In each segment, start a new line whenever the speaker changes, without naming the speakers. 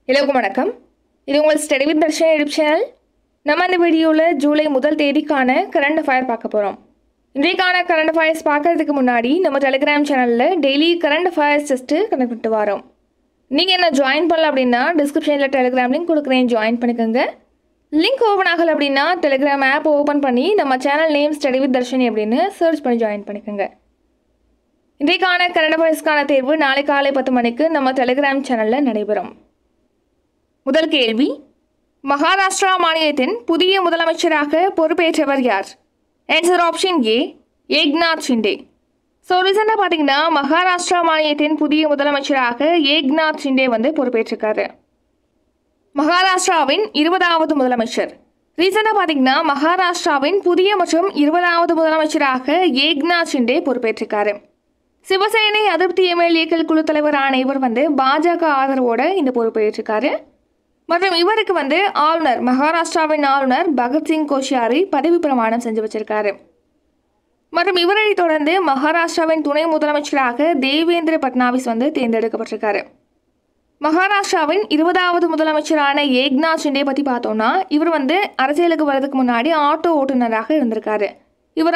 எல்லோருக்கும் வணக்கம். இது உங்கள் study with Dharshini YouTube channel. நம்ம இந்த வீடியோவில் ஜூலை 1 தேதிக்கான கரண்ட் அஃபயர் பார்க்க போகிறோம். இன்றைக்கான கரண்ட் அஃபயர்ஸ் பார்க்கறதுக்கு முன்னாடி நம்ம டெலிகிராம் சேனலில் daily current affairs test connect பண்ணிட்டு வரோம். நீங்கள் என்ன ஜாயின் பண்ணல அப்படின்னா டிஸ்கிரிப்ஷனில் டெலிகிராம் லிங்க் கொடுக்குறேன், ஜாயின் பண்ணிக்கோங்க. லிங்க் ஓப்பன் ஆகலை அப்படின்னா டெலிகிராம் ஆப் ஓப்பன் பண்ணி நம்ம channel name study with Dharshini அப்படின்னு சர்ச் பண்ணி ஜாயின் பண்ணிக்கோங்க. இன்றைக்கான கரண்ட் அஃபயர்ஸ்க்கான தேர்வு நாளை காலை 10 மணிக்கு நம்ம டெலிகிராம் சேனலில் நடைபெறும். முதல் கேள்வி, மகாராஷ்டிரா மாநிலத்தின் புதிய முதலமைச்சராக பொறுப்பேற்றவர் யார்? Answer option A, Eknath Shinde. So ரீசெண்டாக பார்த்தீங்கன்னா மகாராஷ்டிரா மாநிலத்தின் புதிய முதலமைச்சராக ஏக்நாத் ஷிண்டே பொறுப்பேற்றிருக்காரு. மகாராஷ்டிராவின் 20வது முதலமைச்சர். ரீசெண்டாக பார்த்தீங்கன்னா மகாராஷ்டிராவின் புதிய மற்றும் 20வது முதலமைச்சராக ஏக்நாத் ஷிண்டே பொறுப்பேற்றிருக்காரு. சிவசேனை அதிருப்தி எம்எல்ஏக்கள் குழு தலைவரான இவர் பாஜக ஆதரவோட இந்த பொறுப்பேற்றிருக்காரு. மற்றும் இவருக்கு ஆளுநர், மகாராஷ்டிராவின் ஆளுநர் பகத்சிங் கோஷியாரி பதவி பிரமாணம் செஞ்சு வச்சிருக்காரு. மற்றும் இவரை தொடர்ந்து மகாராஷ்டிராவின் துணை முதலமைச்சராக தேவேந்திர பட்னாவிஸ் தேர்ந்தெடுக்கப்பட்டிருக்காரு. மகாராஷ்டிராவின் 20வது முதலமைச்சரான ஏக்நாத் ஷிண்டே பற்றி பார்த்தோம்னா இவர் அரசியலுக்கு வர்றதுக்கு முன்னாடி ஆட்டோ ஓட்டுநராக இருந்திருக்காரு. இவர்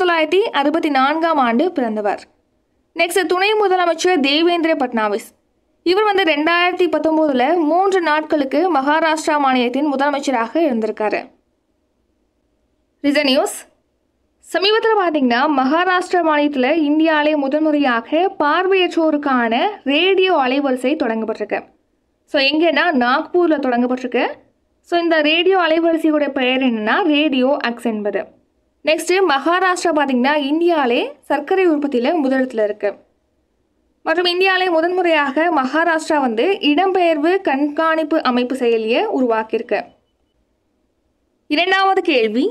1964ஆம் ஆண்டு பிறந்தவர். நெக்ஸ்ட் துணை முதலமைச்சர் தேவேந்திர பட்னாவிஸ். இவர் 2019 3 நாட்களுக்கு மகாராஷ்டிரா மாநிலத்தின் முதலமைச்சராக இருந்திருக்காரு. Recent news. சமீபத்தில் பார்த்தீங்கன்னா மகாராஷ்டிரா மாநிலத்தில் இந்தியாவிலே முதன்முறையாக பார்வையற்றோருக்கான ரேடியோ அலைவரிசை தொடங்கப்பட்டிருக்கு. ஸோ எங்கன்னா நாக்பூரில் தொடங்கப்பட்டிருக்கு. ஸோ இந்த ரேடியோ அலைவரிசையோட பெயர் என்னன்னா ரேடியோ அக்ஸ் என்பது. நெக்ஸ்ட்டு மகாராஷ்டிரா பார்த்தீங்கன்னா இந்தியாவிலே சர்க்கரை உற்பத்தியில் முதலிடத்தில் இருக்குது. மற்றும் இந்தியாவிலே முதன்முறையாக மகாராஷ்டிரா இடம்பெயர்வு கண்காணிப்பு அமைப்பு செயலியை உருவாக்கியிருக்கு. இரண்டாவது கேள்வி,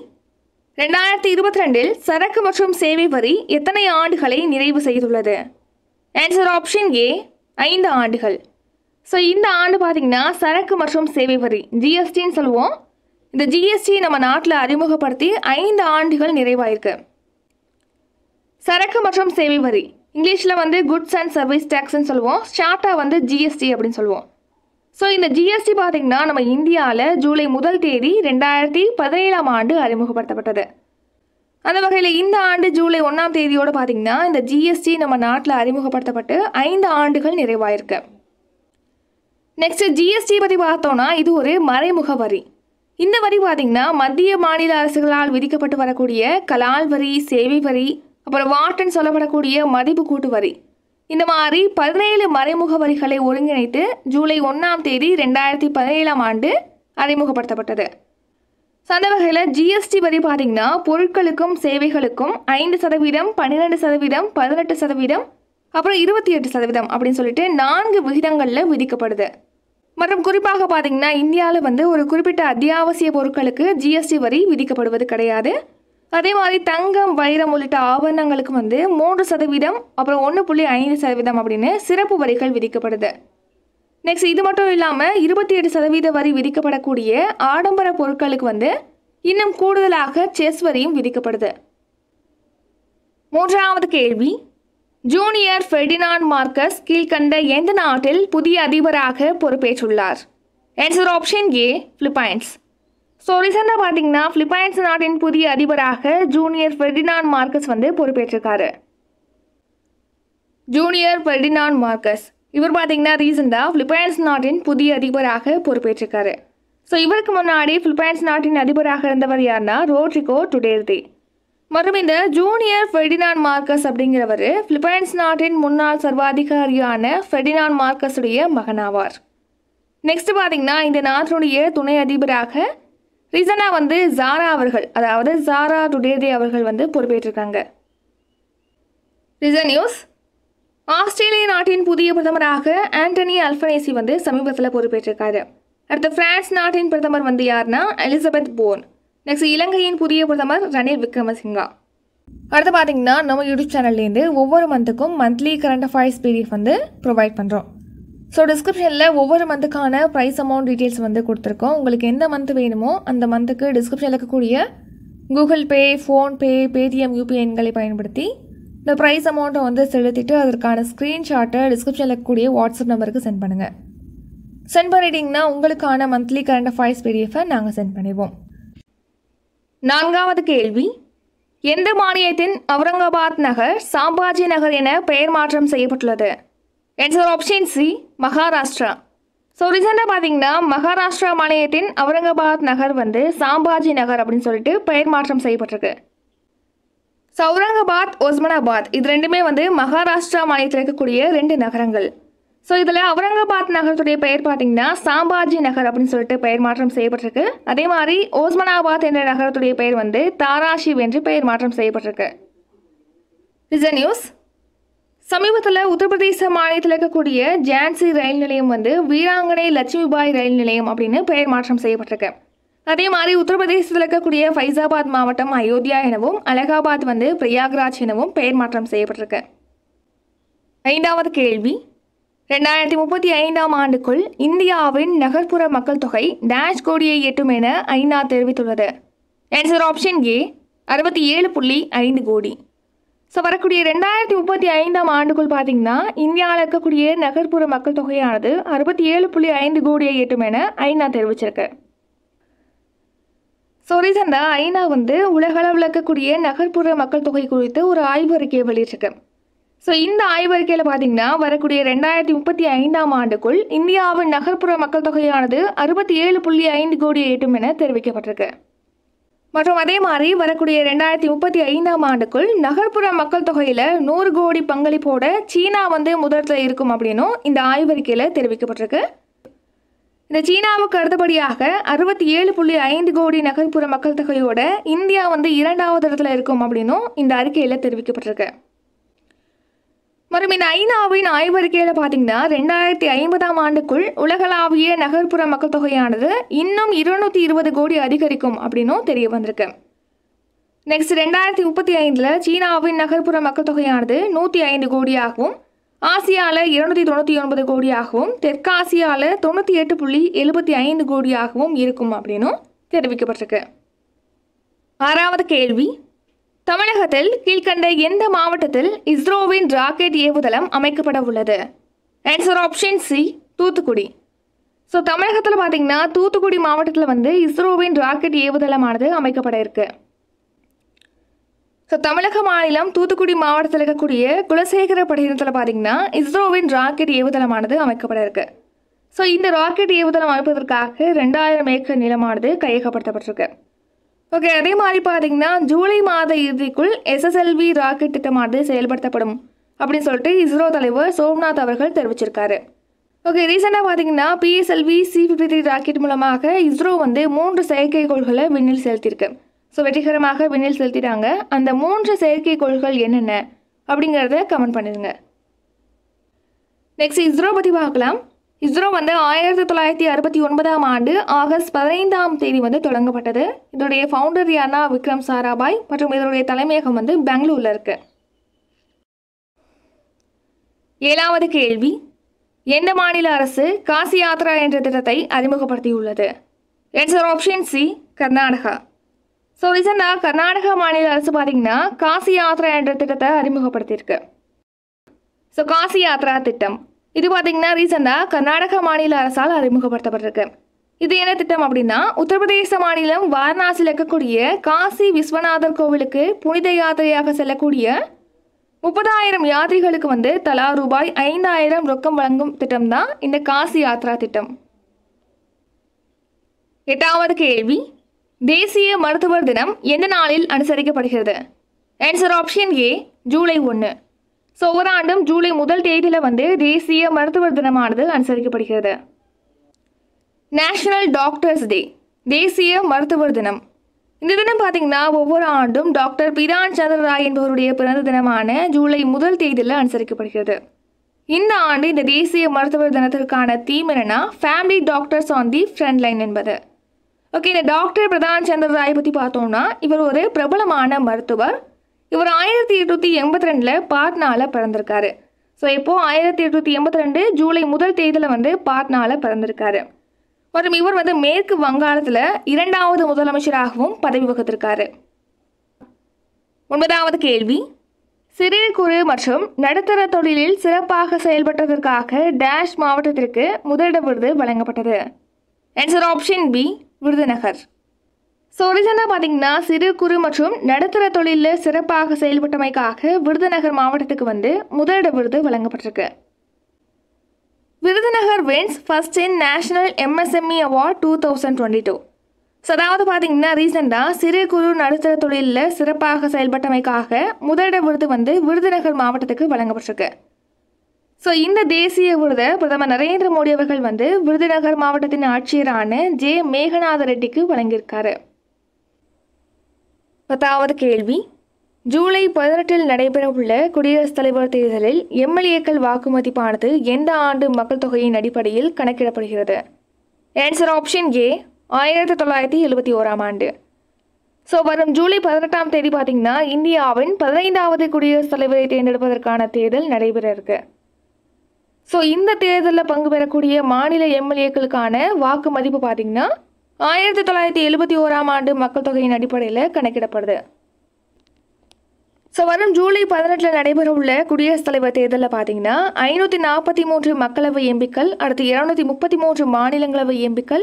2022 சரக்கு மற்றும் சேவை வரி எத்தனை ஆண்டுகளை நிறைவு செய்துள்ளது? ஆன்சர் ஆப்ஷன் ஏ, 5 ஆண்டுகள். ஸோ இந்த ஆண்டு பார்த்தீங்கன்னா சரக்கு மற்றும் சேவை வரி ஜிஎஸ்டின்னு சொல்லுவோம். இந்த ஜிஎஸ்டி நம்ம நாட்டில் அறிமுகப்படுத்தி 5 ஆண்டுகள் நிறைவாயிருக்கு. சரக்கு மற்றும் சேவை வரி இங்கிலீஷில் குட்ஸ் அண்ட் சர்வீஸ் டேக்ஸ்ன்னு சொல்லுவோம். ஷார்ட்டாக ஜிஎஸ்டி அப்படின்னு சொல்லுவோம். ஸோ இந்த ஜிஎஸ்டி பார்த்தீங்கன்னா நம்ம இந்தியாவில் ஜூலை 1 தேதி 2017ஆம் ஆண்டு அறிமுகப்படுத்தப்பட்டது. அந்த வகையில் இந்த ஆண்டு ஜூலை 1ஆம் தேதியோடு பார்த்தீங்கன்னா இந்த ஜிஎஸ்டி நம்ம நாட்டில் அறிமுகப்படுத்தப்பட்டு 5 ஆண்டுகள் நிறைவாயிருக்கு. நெக்ஸ்ட் ஜிஎஸ்டி பற்றி பார்த்தோம்னா இது ஒரு மறைமுக வரி. இந்த வரி பார்த்தீங்கன்னா மத்திய மாநில அரசுகளால் விதிக்கப்பட்டு வரக்கூடிய கலால் வரி, சேவை வரி, அப்புறம் வாட்டுன்னு சொல்லப்படக்கூடிய மதிப்பு கூட்டு வரி, இந்த மாதிரி 17 மறைமுக வரிகளை ஒருங்கிணைத்து ஜூலை 1ஆம் தேதி 2017ஆம் ஆண்டு அறிமுகப்படுத்தப்பட்டது. அந்த வகையில் ஜிஎஸ்டி வரி பார்த்தீங்கன்னா பொருட்களுக்கும் சேவைகளுக்கும் 5%, 12%, 18%, அப்புறம் 28% அப்படின்னு சொல்லிட்டு 4 விகிதங்களில் விதிக்கப்படுது. மற்றும் குறிப்பாக பார்த்தீங்கன்னா இந்தியாவில் ஒரு குறிப்பிட்ட அத்தியாவசிய பொருட்களுக்கு ஜிஎஸ்டி வரி விதிக்கப்படுவது கிடையாது. அதே மாதிரி தங்கம், வைரம் உள்ளிட்ட ஆபரணங்களுக்கு 3%, அப்புறம் 1.5% அப்படின்னு சிறப்பு வரிகள் விதிக்கப்படுது. நெக்ஸ்ட் இது மட்டும் இல்லாமல் 28% வரி விதிக்கப்படக்கூடிய ஆடம்பர பொருட்களுக்கு இன்னும் கூடுதலாக செஸ் வரியும் விதிக்கப்படுது. மூன்றாவது கேள்வி, ஜூனியர் ஃபெர்டினாண்ட் மார்க்கஸ் கீழ்கண்ட எந்த நாட்டில் புதிய அதிபராக பொறுப்பேற்றுள்ளார்? Answer option A, Philippines. So ரீசெண்டாக பார்த்தீங்கன்னா பிலிப்பைன்ஸ் நாட்டின் புதிய அதிபராக ஜூனியர் ஃபெர்டினாண்ட் மார்க்கஸ் பொறுப்பேற்றிருக்காரு. ஜூனியர் ஃபெர்டினாண்ட் மார்க்கஸ் இவர் பார்த்தீங்கன்னா ரீசெண்டாக பிலிப்பைன்ஸ் நாட்டின் புதிய அதிபராக பொறுப்பேற்றிருக்காரு. ஸோ இவருக்கு முன்னாடி பிலிப்பைன்ஸ் நாட்டின் அதிபராக இருந்தவர் யாருன்னா ரோட்ரிகோ டுடேர்தே. மற்றும் இந்த ஜூனியர் ஃபெர்டினாண்ட் மார்க்கஸ் அப்படிங்கிறவர் பிலிப்பைன்ஸ் நாட்டின் முன்னாள் சர்வாதிகாரியான ஃபெர்டினாண்ட் மார்க்கஸுடைய மகனாவார். நெக்ஸ்ட் பார்த்தீங்கன்னா இந்த நாட்டினுடைய துணை அதிபராக ரீசனாக ஜாரா அவர்கள், அதாவது ஜாரா டுடேர்தே அவர்கள் பொறுப்பேற்றிருக்காங்க. Reason news. ஆஸ்திரேலிய நாட்டின் புதிய பிரதமராக ஆண்டனி அல்பனீசி சமீபத்தில் பொறுப்பேற்றிருக்காரு. அடுத்து பிரான்ஸ் நாட்டின் பிரதமர் யாருன்னா எலிசபெத் போர்ன். நெக்ஸ்ட் இலங்கையின் புதிய பிரதமர் ரணில் விக்ரமசிங்கா. அடுத்து பார்த்தீங்கன்னா நம்ம யூடியூப் சேனல்லேருந்து ஒவ்வொரு மந்த்துக்கும் monthly current affairs PDF provide பண்ணுறோம். ஸோ டிஸ்கிரிப்ஷனில் ஒவ்வொரு மந்த்துக்கான ப்ரைஸ் அமௌண்ட் டீட்டெயில்ஸ் கொடுத்துருக்கோம். உங்களுக்கு எந்த மந்த் வேணுமோ அந்த மந்த்துக்கு டிஸ்கிரிப்ஷனில் இருக்கக்கூடிய Google Pay, PhonePe, Paytm UPI எண்களை பயன்படுத்தி இந்த ப்ரைஸ் அமௌண்ட்டை செலுத்திட்டு அதற்கான ஸ்க்ரீன்ஷாட்டை டிஸ்கிரிப்ஷனில் இருக்கக்கூடிய வாட்ஸ்அப் நம்பருக்கு சென்ட் பண்ணுங்கள். சென்ட் பண்ணிட்டீங்கன்னா உங்களுக்கான மந்த்லி கரண்ட் அஃபேர்ஸ் பிடிஎஃபை நாங்கள் சென்ட் பண்ணிடுவோம். 4வது கேள்வி, எந்த மாநிலத்தின் அவுரங்காபாத் நகர் சாம்பாஜி நகர் என பெயர் மாற்றம் செய்யப்பட்டுள்ளது? Answer option C, Maharashtra. So ரீசெண்டாக பார்த்தீங்கன்னா மகாராஷ்டிரா மாநிலத்தின் அவுரங்காபாத் நகர் வந்து சாம்பாஜி நகர் அப்படின்னு சொல்லிட்டு பெயர் மாற்றம் செய்யப்பட்டிருக்கு. ஸோ அவுரங்காபாத், ஒஸ்மானாபாத் இது ரெண்டுமே வந்து மகாராஷ்டிரா மாநிலத்தில் இருக்கக்கூடிய 2 நகரங்கள். ஸோ இதில் அவுரங்காபாத் நகரத்துடைய பெயர் பார்த்தீங்கன்னா சாம்பாஜி நகர் அப்படின்னு சொல்லிட்டு பெயர் மாற்றம் செய்யப்பட்டிருக்கு. அதே மாதிரி ஒஸ்மானாபாத் என்ற நகரத்துடைய பெயர் வந்து தாராஷிவ் என்று பெயர் மாற்றம் செய்யப்பட்டிருக்கு. ரிசன் நியூஸ். சமீபத்தில் உத்தரப்பிரதேச மாநிலத்தில் இருக்கக்கூடிய ஜான்சி ரயில் நிலையம் வந்து வீராங்கனை லட்சுமிபாய் ரயில் நிலையம் அப்படின்னு பெயர் மாற்றம் செய்யப்பட்டிருக்கு. அதே மாதிரி உத்தரப்பிரதேசத்தில் இருக்கக்கூடிய ஃபைசாபாத் மாவட்டம் அயோத்தியா எனவும் அலகாபாத் வந்து பிரயாக்ராஜ் எனவும் பெயர் மாற்றம் செய்யப்பட்டிருக்கு. 5வது கேள்வி, 2035ஆம் ஆண்டுக்குள் இந்தியாவின் நகர்ப்புற மக்கள் தொகை டேஷ் கோடியை எட்டும் என ஐநா தெரிவித்துள்ளது. ஆன்சர் ஆப்ஷன் ஏ, 67.5 கோடி. ஸோ வரக்கூடிய 2035ஆம் ஆண்டுக்குள் பார்த்தீங்கன்னா இந்தியாவில் இருக்கக்கூடிய நகர்ப்புற மக்கள் தொகையானது 67.5 கோடியை எட்டும் என ஐநா தெரிவிச்சிருக்கு. ஸோ ரீசெண்டாக ஐநா வந்து உலகளவில் இருக்கக்கூடிய நகர்ப்புற மக்கள் தொகை குறித்து ஒரு ஆய்வறிக்கையை வெளியிட்டிருக்கு. ஸோ இந்த ஆய்வறிக்கையில் பார்த்தீங்கன்னா வரக்கூடிய 2035ஆம் ஆண்டுக்குள் இந்தியாவின் நகர்ப்புற மக்கள் தொகையானது 67.5 கோடியை எட்டும் என தெரிவிக்கப்பட்டிருக்கு. மற்றும் அதே மாதிரி வரக்கூடிய 2035ஆம் ஆண்டுக்குள் நகர்ப்புற மக்கள் தொகையில் 100 கோடி பங்களிப்போட சீனா வந்து முதலில் இருக்கும் அப்படின்னும் இந்த ஆய்வறிக்கையில் தெரிவிக்கப்பட்டிருக்கு. இந்த சீனாவுக்கு அடுத்தபடியாக 67.5 கோடி நகர்ப்புற மக்கள் தொகையோட இந்தியா வந்து 2வது இடத்துல இருக்கும் அப்படின்னும் இந்த அறிக்கையில் தெரிவிக்கப்பட்டிருக்கு. மற்றும் இந்த ஐநாவின் ஆய்வறிக்கையில் பார்த்தீங்கன்னா 2050ஆம் ஆண்டுக்குள் உலகளாவிய நகர்ப்புற மக்கள் தொகையானது இன்னும் 220 கோடி அதிகரிக்கும் அப்படின்னும் தெரிய வந்திருக்கு. நெக்ஸ்ட் 2035 சீனாவின் நகர்ப்புற மக்கள் தொகையானது 105 கோடியாகவும், ஆசியாவில் 299 கோடியாகவும், தெற்காசியாவில் 98.75 கோடியாகவும் இருக்கும் அப்படின்னும் தெரிவிக்கப்பட்டிருக்கு. 6வது கேள்வி, தமிழகத்தில் கீழ்கண்ட எந்த மாவட்டத்தில் இஸ்ரோவின் ராக்கெட் ஏவுதளம் அமைக்கப்பட உள்ளது? Answer option C, Thoothukudi. So தமிழகத்தில் பார்த்தீங்கன்னா தூத்துக்குடி மாவட்டத்தில் வந்து இஸ்ரோவின் ராக்கெட் ஏவுதளமானது அமைக்கப்பட இருக்கு. ஸோ தமிழக மாநிலம் தூத்துக்குடி மாவட்டத்தில் இருக்கக்கூடிய குலசேகரப்பட்டினத்தில் பார்த்தீங்கன்னா இஸ்ரோவின் ராக்கெட் ஏவுதளமானது அமைக்கப்பட இருக்கு. ஸோ இந்த ராக்கெட் ஏவுதளம் அமைப்பதற்காக 2000 ஏக்கர் நிலமானது கையகப்படுத்தப்பட்டிருக்கு. ஓகே, அதே மாதிரி பார்த்தீங்கன்னா ஜூலை மாத இறுதிக்குள் SSLV ராக்கெட் திட்டமானது செயல்படுத்தப்படும் அப்படின்னு சொல்லிட்டு இஸ்ரோ தலைவர் சோம்நாத் அவர்கள் தெரிவிச்சிருக்காரு. ஓகே, ரீசெண்டாக பார்த்தீங்கன்னா PSLV C-53 ராக்கெட் மூலமாக இஸ்ரோ வந்து 3 செயற்கைக்கோள்களை விண்ணில் செலுத்தியிருக்கு. ஸோ வெற்றிகரமாக விண்ணில் செலுத்திட்டாங்க. அந்த 3 செயற்கைக்கோள்கள் என்னென்ன அப்படிங்கிறத கமெண்ட் பண்ணிடுங்க. நெக்ஸ்ட் இஸ்ரோ பற்றி பார்க்கலாம். இஸ்ரோ வந்து 1969ஆம் ஆண்டு ஆகஸ்ட் 15ஆம் தேதி வந்து தொடங்கப்பட்டது. இதோடைய ஃபவுண்டர் யார்னா விக்ரம் சாராபாய் மற்றும் இதனுடைய தலைமையகம் வந்து பெங்களூரில் இருக்கு. 7வது கேள்வி, எந்த மாநில அரசு காசி யாத்ரா என்ற திட்டத்தை அறிமுகப்படுத்தியுள்ளது? Answer option C, Karnataka. So ரீசெண்டாக கர்நாடகா மாநில அரசு பார்த்தீங்கன்னா காசி யாத்ரா என்ற திட்டத்தை அறிமுகப்படுத்தியிருக்கு. ஸோ காசி யாத்ரா திட்டம் இது பார்த்தீங்கன்னா ரீசெண்டாக கர்நாடக மாநில அரசால் அறிமுகப்படுத்தப்பட்டிருக்கு. இது என்ன திட்டம் அப்படின்னா உத்தரப்பிரதேச மாநிலம் வாரணாசியில் இருக்கக்கூடிய காசி விஸ்வநாதர் கோவிலுக்கு புனித யாத்திரையாக செல்லக்கூடிய 30,000 யாத்திரிகளுக்கு வந்து தலா ரூபாய் 5,000 ரொக்கம் வழங்கும் திட்டம் தான் இந்த காசி யாத்ரா திட்டம். 8வது கேள்வி, தேசிய மருத்துவர் தினம் எந்த நாளில் அனுசரிக்கப்படுகிறது? Answer option A, July 1. So ஒவ்வொரு ஆண்டும் ஜூலை 1 தேதியில் வந்து தேசிய மருத்துவர் தினமானது அனுசரிக்கப்படுகிறது. நேஷனல் டாக்டர்ஸ் டே, தேசிய மருத்துவர் தினம். இந்த தினம் பார்த்தீங்கன்னா ஒவ்வொரு ஆண்டும் டாக்டர் பிரான் சந்திர ராய் என்பவருடைய பிறந்த தினமான ஜூலை 1 தேதியில் அனுசரிக்கப்படுகிறது. இந்த ஆண்டு இந்த தேசிய மருத்துவர் தினத்திற்கான தீம் என்னன்னா family doctors on the front line என்பது. ஓகே, இந்த டாக்டர் பிரான் சந்திர ராய் பற்றி பார்த்தோம்னா இவர் ஒரு பிரபலமான மருத்துவர். இவர் 1882 பாட்னாவில் பிறந்திருக்காரு. ஸோ இப்போது 1882 ஜூலை 1 தேதியில் வந்து பாட்னாவில் பிறந்திருக்காரு. மற்றும் இவர் வந்து மேற்கு வங்காளத்தில் 2வது முதலமைச்சராகவும் பதவி வகித்திருக்காரு. 9வது கேள்வி, சிறு குறு மற்றும் நடுத்தர தொழிலில் சிறப்பாக செயல்பட்டதற்காக டேஷ் மாவட்டத்திற்கு முதலிட விருது வழங்கப்பட்டது. Answer option B Virudhunagar. So ரீசனாக பார்த்தீங்கன்னா சிறு குறு மற்றும் நடுத்தர தொழிலில் சிறப்பாக செயல்பட்டமைக்காக விருதுநகர் மாவட்டத்துக்கு வந்து முதலிட விருது வழங்கப்பட்டிருக்கு. Virudhunagar wins first in national MSME award 2022. So அதாவது பார்த்தீங்கன்னா ரீசெண்டாக சிறு குறு நடுத்தர தொழிலில் சிறப்பாக செயல்பட்டமைக்காக முதலிட விருது வந்து விருதுநகர் மாவட்டத்துக்கு வழங்கப்பட்டிருக்கு. ஸோ இந்த தேசிய விருதை பிரதமர் நரேந்திர மோடி அவர்கள் வந்து விருதுநகர் மாவட்டத்தின் ஆட்சியரான ஜே மேகநாத ரெட்டிக்கு வழங்கியிருக்காரு. 10வது கேள்வி. ஜூலை 18 நடைபெறவுள்ள குடியரசுத் தலைவர் தேர்தலில் MLAக்கள் வாக்குமதிப்பானது எந்த ஆண்டு மக்கள் தொகையின் அடிப்படையில் கணக்கிடப்படுகிறது? ஆன்சர் ஆப்ஷன் ஏ 1971ஆம் ஆண்டு. ஸோ வரும் ஜூலை 18ஆம் தேதி பார்த்தீங்கன்னா இந்தியாவின் 15வது குடியரசுத் தலைவரை தேர்ந்தெடுப்பதற்கான தேர்தல் நடைபெற இருக்கு. ஸோ இந்த தேர்தலில் பங்கு பெறக்கூடிய மாநில MLAக்களுக்கான வாக்கு மதிப்பு பார்த்தீங்கன்னா 1971ஆம் ஆண்டு மக்கள் தொகையின் அடிப்படையில் கணக்கிடப்படுது. ஸோ வரும் ஜூலை 18 நடைபெறவுள்ள குடியரசுத் தலைவர் தேர்தலில் பார்த்தீங்கன்னா 543 மக்களவை எம்பிக்கள், அடுத்து 233 மாநிலங்களவை எம்பிக்கள்,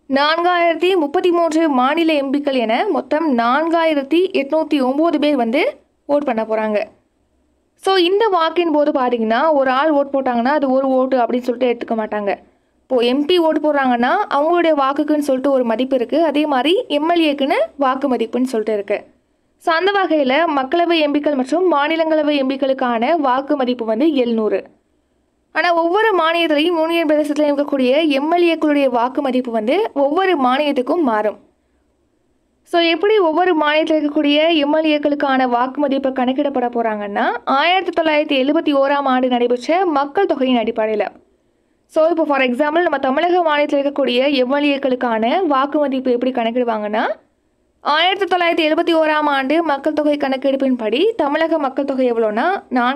4033 மாநில எம்பிக்கள் என மொத்தம் 4809 பேர் வந்து ஓட் பண்ண போகிறாங்க. ஸோ இந்த வாக்கின் போது பார்த்தீங்கன்னா ஒரு ஆள் ஓட் போட்டாங்கன்னா அது ஒரு ஓட்டு அப்படின்னு சொல்லிட்டு எடுத்துக்க மாட்டாங்க. இப்போது MP ஓட்டு போடுறாங்கன்னா அவங்களுடைய வாக்குக்குன்னு சொல்லிட்டு ஒரு மதிப்பு இருக்குது, அதே மாதிரி MLAக்குன்னு வாக்கு மதிப்புன்னு சொல்லிட்டு இருக்குது. ஸோ அந்த வகையில் மக்களவை எம்பிக்கள் மற்றும் மாநிலங்களவை எம்பிக்களுக்கான வாக்கு மதிப்பு வந்து 700. ஆனால் ஒவ்வொரு மாநிலத்திலையும் யூனியன் பிரதேசத்தில் இருக்கக்கூடிய MLAக்களுடைய வாக்கு மதிப்பு வந்து ஒவ்வொரு மாநிலத்துக்கும் மாறும். ஸோ எப்படி ஒவ்வொரு மாநிலத்தில் இருக்கக்கூடிய MLAக்களுக்கான வாக்கு மதிப்பை கணக்கிடப்பட போகிறாங்கன்னா 1971ஆம் ஆண்டு நடைபெற்ற மக்கள் தொகையின் அடிப்படையில். ஸோ இப்போ ஃபார் எக்ஸாம்பிள் நம்ம தமிழக மாநிலத்தில் இருக்கக்கூடிய MLAக்களுக்கான வாக்கு மதிப்பு எப்படி கணக்கிடுவாங்கன்னா 1971ஆம் ஆண்டு மக்கள் தொகை கணக்கெடுப்பின்படி தமிழக மக்கள் தொகை எவ்வளோன்னா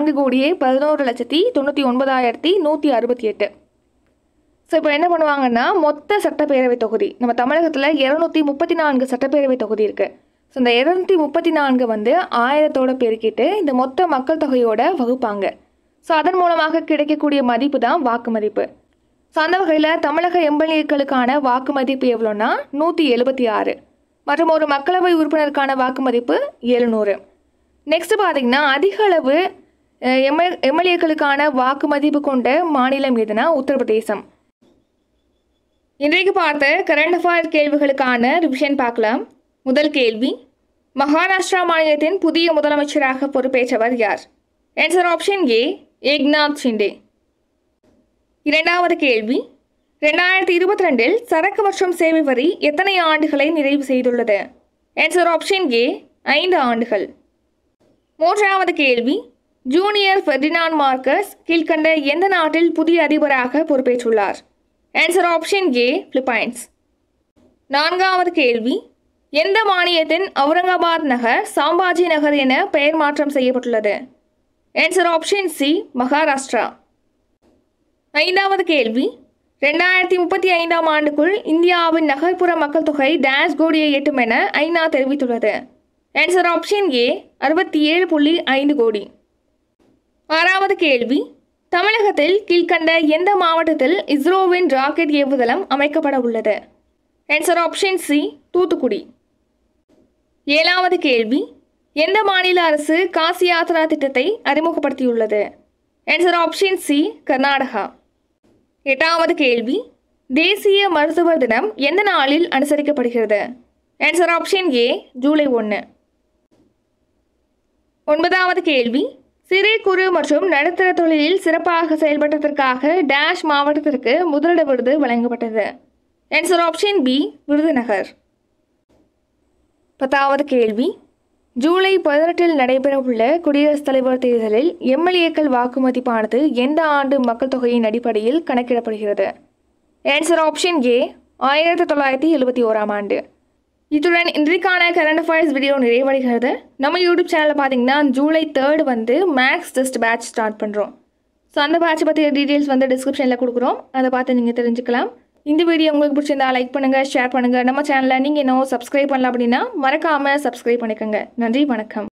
4,11,99,168. ஸோ இப்போ என்ன பண்ணுவாங்கன்னா மொத்த சட்டப்பேரவை தொகுதி நம்ம தமிழகத்தில் 234 சட்டப்பேரவை தொகுதி இருக்குது. ஸோ இந்த 234 வந்து 1000தோட பெருக்கிட்டு இந்த மொத்த மக்கள் தொகையோட வகுப்பாங்க. ஸோ அதன் மூலமாக கிடைக்கக்கூடிய மதிப்பு தான் வாக்கு மதிப்பு. ஸோ அந்த வகையில் தமிழக MLAக்களுக்கான வாக்கு மதிப்பு எவ்வளோன்னா 176 மற்றும் ஒரு மக்களவை உறுப்பினருக்கான வாக்கு மதிப்பு 700. நெக்ஸ்ட் பார்த்தீங்கன்னா அதிக அளவு MLAக்களுக்கான வாக்கு மதிப்பு கொண்ட மாநிலம் எதுனா உத்தரப்பிரதேசம். இன்றைக்கு பார்த்த கரண்ட் அஃபேர் கேள்விகளுக்கான ரிவிஷன் பார்க்கலாம். முதல் கேள்வி, மகாராஷ்டிரா மாநிலத்தின் புதிய முதலமைச்சராக பொறுப்பேற்றவர் யார்? Answer option A Eknath Shinde. இரண்டாவது கேள்வி, 2022 சரக்கு மற்றும் சேவை வரி எத்தனை ஆண்டுகளை நிறைவு செய்துள்ளது? ஆன்சர் ஆப்ஷன் ஏ 5 ஆண்டுகள். மூன்றாவது கேள்வி, ஜூனியர் ஃபெர்டினாண்ட் மார்க்கஸ் கீழ்கண்ட எந்த நாட்டில் புதிய அதிபராக பொறுப்பேற்றுள்ளார்? Answer option A Philippines. நான்காவது கேள்வி, எந்த மாநிலத்தின் அவுரங்காபாத் நகர் சாம்பாஜி நகர் என பெயர் மாற்றம் செய்யப்பட்டுள்ளது? Answer option C Maharashtra. ஐந்தாவது கேள்வி, 2035ஆம் ஆண்டுக்குள் இந்தியாவின் நகர்ப்புற மக்கள் தொகை டேஷ் கோடியை எட்டும் என ஐநா தெரிவித்துள்ளது. ஆன்சர் ஆப்ஷன் ஏ 67.5 கோடி. ஆறாவது கேள்வி, தமிழகத்தில் கீழ்கண்ட எந்த மாவட்டத்தில் இஸ்ரோவின் ராக்கெட் ஏவுதளம் அமைக்கப்பட உள்ளது? Answer option C Thoothukudi. ஏழாவது கேள்வி, எந்த மாநில அரசு காசி யாத்ரா திட்டத்தை அறிமுகப்படுத்தியுள்ளது? Answer option C Karnataka. எட்டாவது கேள்வி, தேசிய மருத்துவர் தினம் எந்த நாளில் அனுசரிக்கப்படுகிறது? Answer option A July 1. ஒன்பதாவது கேள்வி, சிறு குறு மற்றும் நடுத்தர தொழிலில் சிறப்பாக செயல்பட்டதற்காக டேஷ் மாவட்டத்திற்கு முதலிட விருது வழங்கப்பட்டது? Answer option B Virudhunagar. 10வது கேள்வி, ஜூலை 18 நடைபெறவுள்ள குடியரசுத் தலைவர் தேர்தலில் MLAக்கள் வாக்குமதிப்பானது எந்த ஆண்டு மக்கள் தொகையின் அடிப்படையில் கணக்கிடப்படுகிறது? ஆன்சர் ஆப்ஷன் ஏ 1971ஆம் ஆண்டு. இத்துடன் இன்றைக்கான கரண்ட் அஃபேர்ஸ் வீடியோ நிறைவடைகிறது. நம்ம யூடியூப் சேனலில் பார்த்தீங்கன்னா ஜூலை 3 வந்து மேக்ஸ் டெஸ்ட் பேட்ச் ஸ்டார்ட் பண்ணுறோம். ஸோ அந்த பேட்ச் பற்றிய டீட்டெயில்ஸ் வந்து டிஸ்கிரிப்ஷனில் கொடுக்குறோம், அதை பார்த்து நீங்கள் தெரிஞ்சுக்கலாம். இந்த வீடியோ உங்களுக்கு பிடிச்சிருந்தா லைக் பண்ணுங்கள், ஷேர் பண்ணுங்கள். நம்ம சேனலில் நீங்கள் இன்னும் சப்ஸ்கிரைப் பண்ணலாம் அப்படின்னா மறக்காமல் சப்ஸ்கிரைப் பண்ணிக்கோங்க. நன்றி, வணக்கம்.